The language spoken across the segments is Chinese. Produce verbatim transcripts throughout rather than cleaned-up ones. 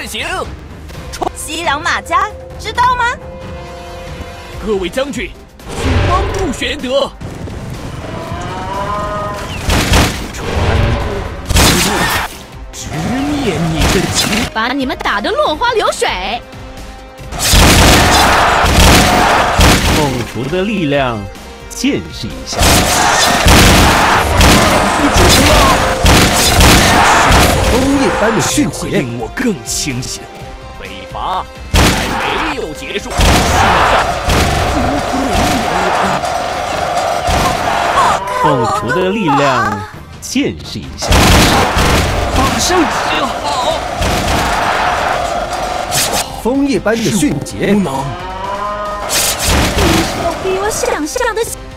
阵型。 西凉马家，知道吗？ 各位将军，请帮助玄德。传统之路，直面你的旗， 把你们打得落花流水。 凤雏的力量，见识一下。枫叶般的迅捷， 令我更清醒。北伐还没有结束， 凤雏的力量，见识一下。 马上治好。 枫叶般的迅捷， 无能。 比我想象的。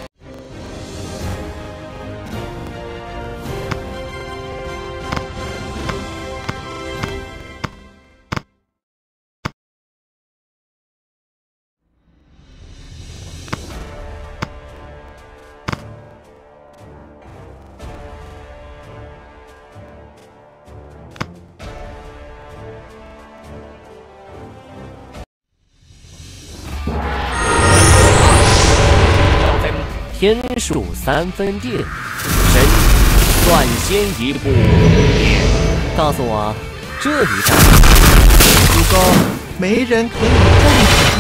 天数三分定，神算先一步。告诉我，这一战，主公， 没人可以战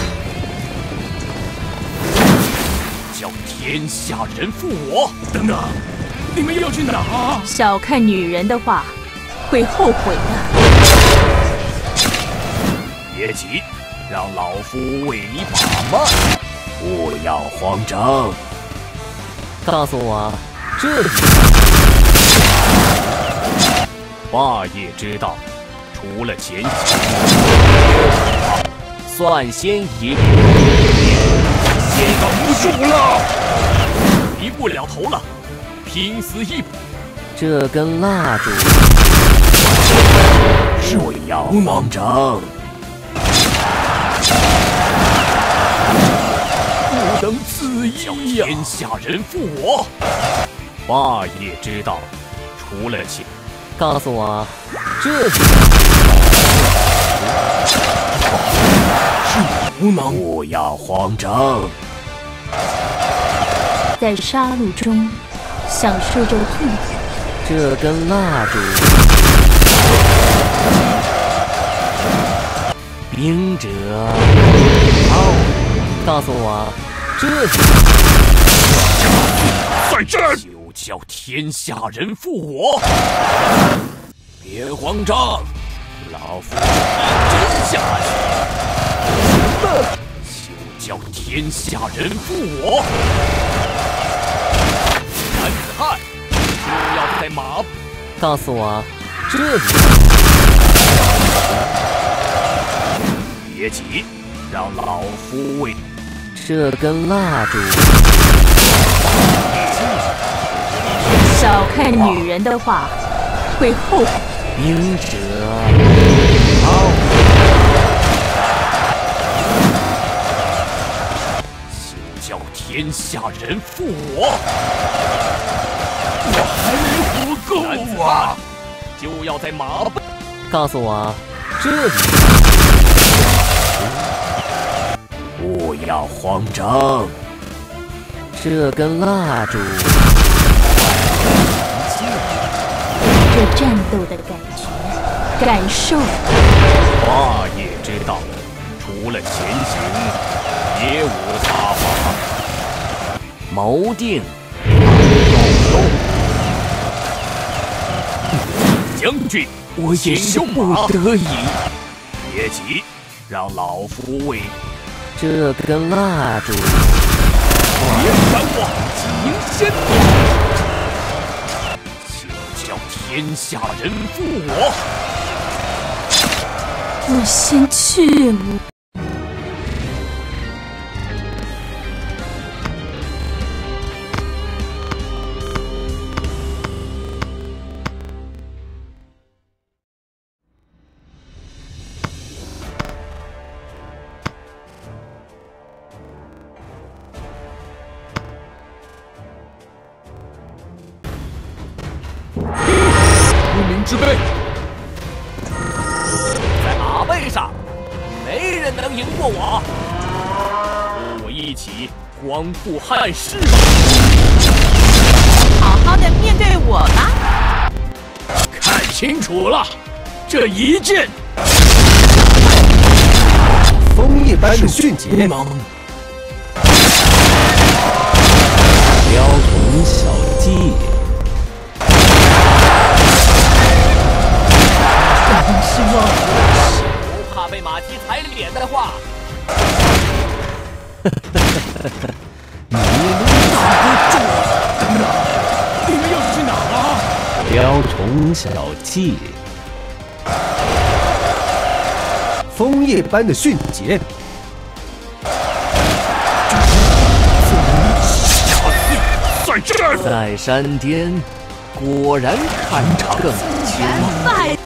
胜。叫天下人负我！等等，你们要去哪？ 小看女人的话，会后悔的。 别急，让老夫为你把脉。不要慌张。告诉我，这里霸业之道，除了前行，算先一步。先等不住了，移不了头了，拼死一搏。这根蜡烛，不要慌张。不能自意呀！天下人负我，霸业之道，除了钱。告诉我，这里是无能。不要慌张， 在杀戮中享受着痛苦。 这根蜡烛，兵者傲。告诉我。这里在这儿，就叫天下人负我。别慌张，老夫一针下去，就叫天下人负我。男子汉就要在马。告诉我，这里别急，让老夫为。这根蜡烛， 小看女人的话，会后悔。 兵者傲，就叫天下人负我。我还没活够啊！就要在马背。告诉我，这里。不要慌张，这根蜡烛， 这战斗的感觉，感受。 霸业之道，除了前行，别无他法。谋定，够用。将军，我也是不得已。别急，让老夫为。这根蜡烛，别闪我！请先就叫天下人负我。 我先去了。 无名之辈，在阿上，没人能赢过我。和我一起光复汉室吧！ 好好的面对我吧。 看清楚了，这一剑， 风一般的迅捷， 吗？ 雕虫小技， 不怕被马蹄踩脸的话， 你你们要去哪啊？ 雕虫小技， 风一般的迅捷， 在这儿， 在山巅，果然看场更清。 拜